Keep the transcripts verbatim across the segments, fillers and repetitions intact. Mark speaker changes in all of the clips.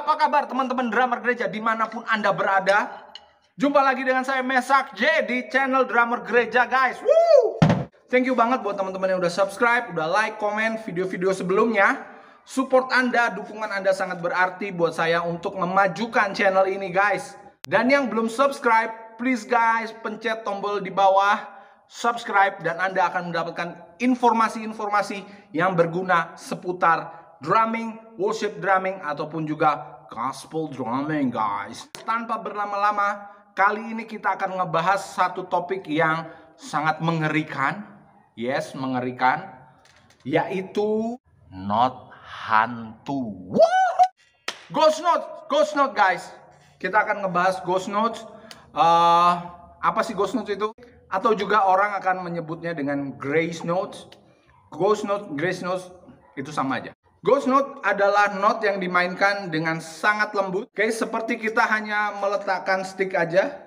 Speaker 1: Apa kabar teman-teman drummer gereja dimanapun Anda berada? Jumpa lagi dengan saya Mesak J di channel drummer gereja guys. Woo! Thank you banget buat teman-teman yang udah subscribe, udah like, komen video-video sebelumnya. Support Anda, dukungan Anda sangat berarti buat saya untuk memajukan channel ini guys. Dan yang belum subscribe, please guys pencet tombol di bawah subscribe dan Anda akan mendapatkan informasi-informasi yang berguna seputar drumming, worship drumming, ataupun juga gospel drumming guys. Tanpa berlama-lama, kali ini kita akan ngebahas satu topik yang sangat mengerikan. Yes, mengerikan. Yaitu not hantu. Woo! Ghost note, ghost note guys. Kita akan ngebahas ghost notes. uh, Apa sih ghost notes itu? Atau juga orang akan menyebutnya dengan grace notes. Ghost note, grace notes itu sama aja. Ghost note adalah note yang dimainkan dengan sangat lembut. Oke, seperti kita hanya meletakkan stick aja.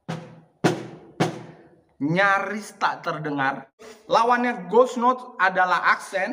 Speaker 1: Nyaris tak terdengar. Lawannya ghost note adalah aksen.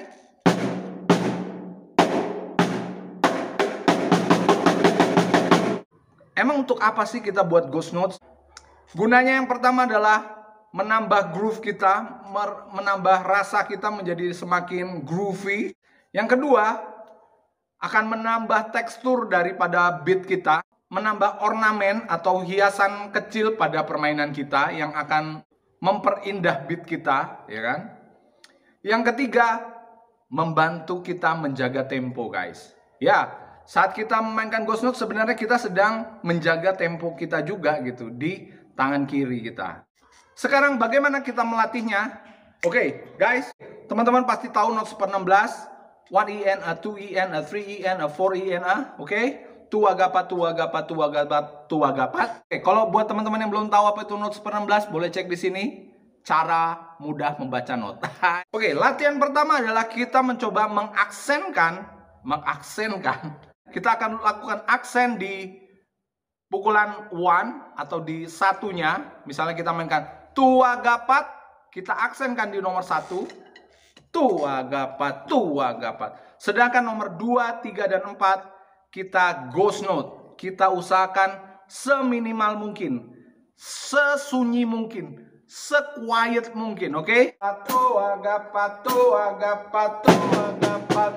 Speaker 1: Emang untuk apa sih kita buat ghost notes? Gunanya yang pertama adalah menambah groove kita, menambah rasa kita menjadi semakin groovy. Yang kedua, akan menambah tekstur daripada beat kita, menambah ornamen atau hiasan kecil pada permainan kita yang akan memperindah beat kita, ya kan? Yang ketiga, membantu kita menjaga tempo, guys. Ya, saat kita memainkan ghost note sebenarnya kita sedang menjaga tempo kita juga gitu di tangan kiri kita. Sekarang bagaimana kita melatihnya? Oke, okay, guys, teman-teman pasti tahu note per enam belas. one E N, a two E N, a three E N, a four E N, a, oke? Okay? Tuagapat, tuagapat, tuagapat, tuagapat. Oke, okay, kalau buat teman-teman yang belum tahu apa itu notes per enam belas, boleh cek di sini. Cara mudah membaca not. Oke, okay, latihan pertama adalah kita mencoba mengaksenkan, mengaksenkan. Kita akan lakukan aksen di pukulan one atau di satunya. Misalnya kita mainkan tuagapat, kita aksenkan di nomor satu. Tuagapat, tuagapat. Sedangkan nomor dua, tiga, dan empat kita ghost note. Kita usahakan seminimal mungkin, sesunyi mungkin, sequiet mungkin, oke? Okay? Tuagapat, tuagapat, tuagapat.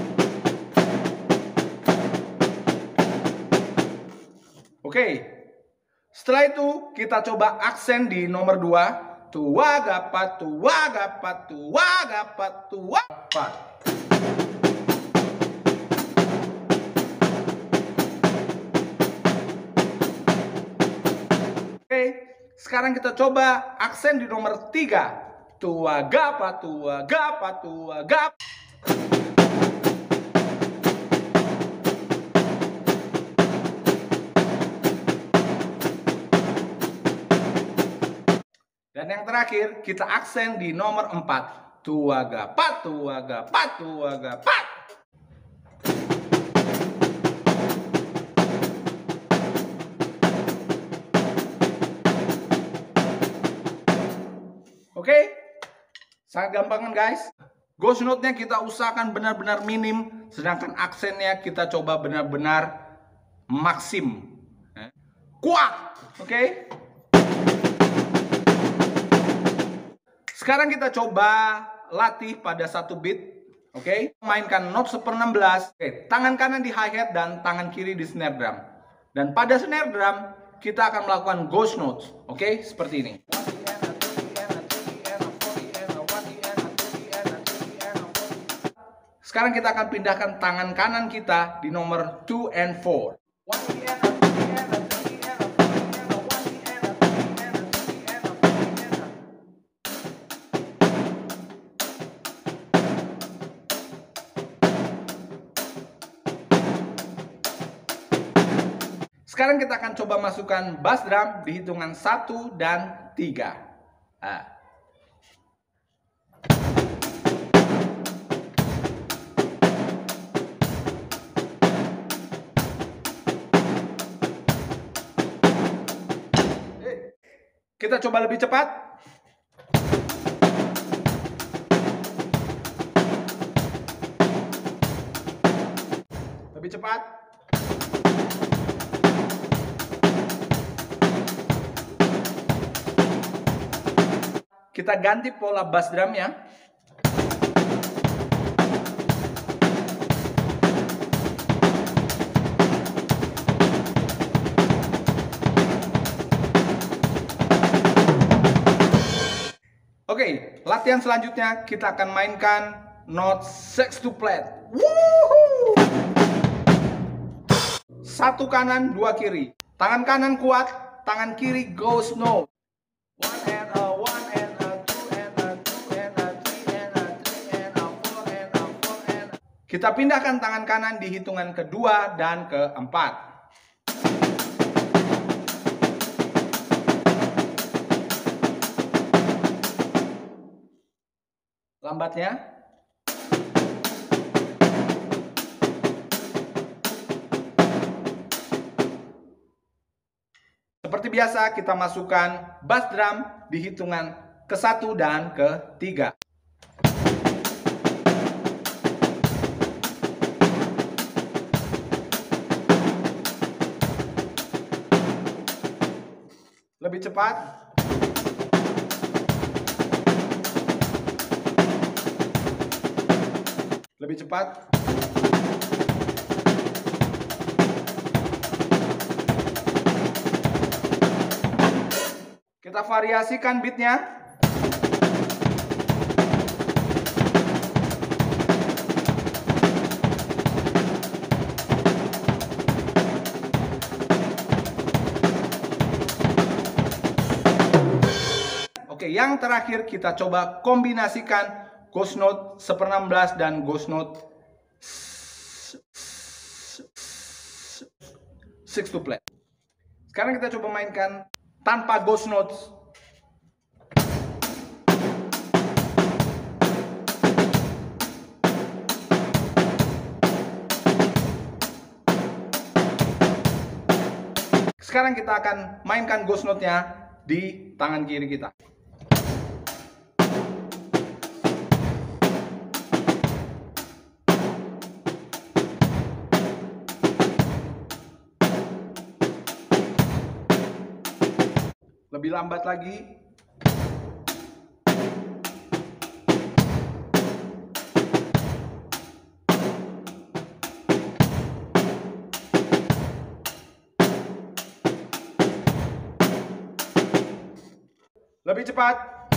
Speaker 1: Oke. Okay. Setelah itu kita coba aksen di nomor dua. Tuagapat, tuagapat, tuagapat, tuagapat. Oke, sekarang kita coba aksen di nomor tiga. Tuagapat, tuagapat, tuagapat. Dan yang terakhir, kita aksen di nomor empat. Tuagapat, tuagapat, tuagapat. Oke? Sangat gampang kan guys? Ghost note-nya kita usahakan benar-benar minim. Sedangkan aksennya kita coba benar-benar maksim. Kuat! Oke? Sekarang kita coba latih pada satu beat, oke? Okay? Mainkan note per enam belas. Oke, okay. Tangan kanan di hi-hat dan tangan kiri di snare drum. Dan pada snare drum kita akan melakukan ghost notes, oke? Okay? Seperti ini. Sekarang kita akan pindahkan tangan kanan kita di nomor two and four. Sekarang kita akan coba masukkan bass drum di hitungan satu dan tiga. Ah. Kita coba lebih cepat. Lebih cepat. kita ganti pola bass drumnya. Oke, latihan selanjutnya kita akan mainkan note sextuplet. Woohoo! Satu kanan, dua kiri. Tangan kanan kuat, tangan kiri ghost note. One and a one and a two and a two and a three and a three and a four and a four and a... Kita pindahkan tangan kanan di hitungan kedua dan keempat. Lambatnya. Seperti biasa kita masukkan bass drum di hitungan ke satu dan ke tiga. Lebih cepat. Lebih cepat. Kita variasikan beatnya. Oke, yang terakhir kita coba kombinasikan ghost note seperenam belas dan ghost note sextuplet. Sekarang kita coba mainkan tanpa ghost notes. Sekarang kita akan mainkan ghost note-nya di tangan kiri kita. Lebih lambat lagi. Lebih cepat.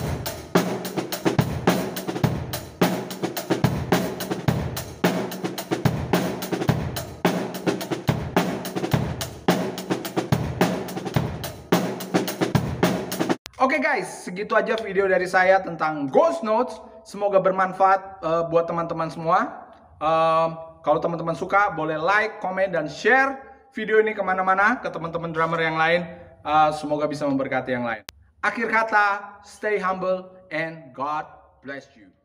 Speaker 1: Oke guys, segitu aja video dari saya tentang ghost notes. Semoga bermanfaat uh, buat teman-teman semua. Uh, kalau teman-teman suka, boleh like, komen, dan share video ini kemana-mana ke teman-teman drummer yang lain. Uh, semoga bisa memberkati yang lain. Akhir kata, stay humble and God bless you.